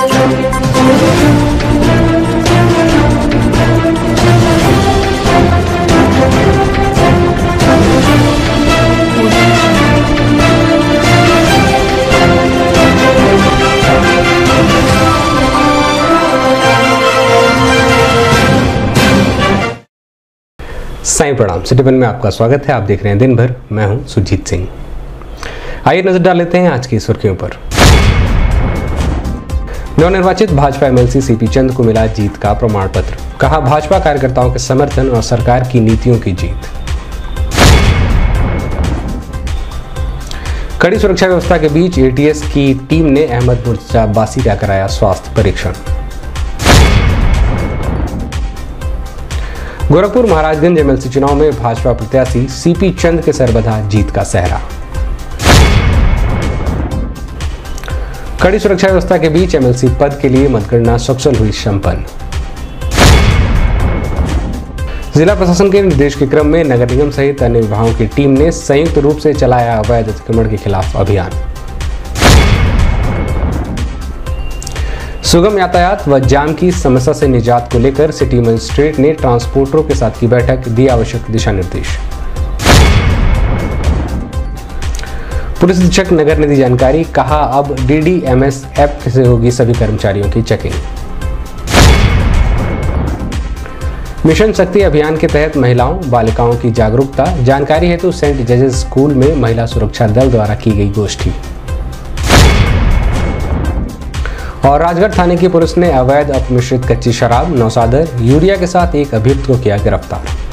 साईं प्रणाम। City one में आपका स्वागत है। आप देख रहे हैं दिन भर, मैं हूं सुजीत सिंह। आइए नजर डाल लेते हैं आज की सुर्खियों पर। नवनिर्वाचित भाजपा एमएलसी सीपी चंद को मिला जीत का प्रमाण पत्र। कहा, भाजपा कार्यकर्ताओं के समर्थन और सरकार की नीतियों की जीत। कड़ी सुरक्षा व्यवस्था के बीच एटीएस की टीम ने अहमदपुर अब्बासी का कराया स्वास्थ्य परीक्षण। गोरखपुर महाराजगंज एमएलसी चुनाव में भाजपा प्रत्याशी सीपी चंद के सर बंधा जीत का सेहरा। कड़ी सुरक्षा व्यवस्था के बीच एमएलसी पद के लिए मतगणना सकुशल हुई संपन्न। जिला प्रशासन के निर्देश के क्रम में नगर निगम सहित अन्य विभागों की टीम ने संयुक्त रूप से चलाया अवैध अतिक्रमण के खिलाफ अभियान। सुगम यातायात व जाम की समस्या से निजात को लेकर सिटी मजिस्ट्रेट ने ट्रांसपोर्टरों के साथ की बैठक, दी आवश्यक दिशा निर्देश। पुलिस अधीक्षक नगर ने दी जानकारी। कहा, अब डीडीएमएस ऐप से होगी सभी कर्मचारियों की चेकिंग। मिशन शक्ति अभियान के तहत महिलाओं बालिकाओं की जागरूकता, जानकारी हेतु सेंट जजेस स्कूल में महिला सुरक्षा दल द्वारा की गई गोष्ठी। और राजगढ़ थाने की पुलिस ने अवैध अपमिश्रित कच्ची शराब, 9 सादर यूरिया के साथ एक अभियुक्त को किया गिरफ्तार।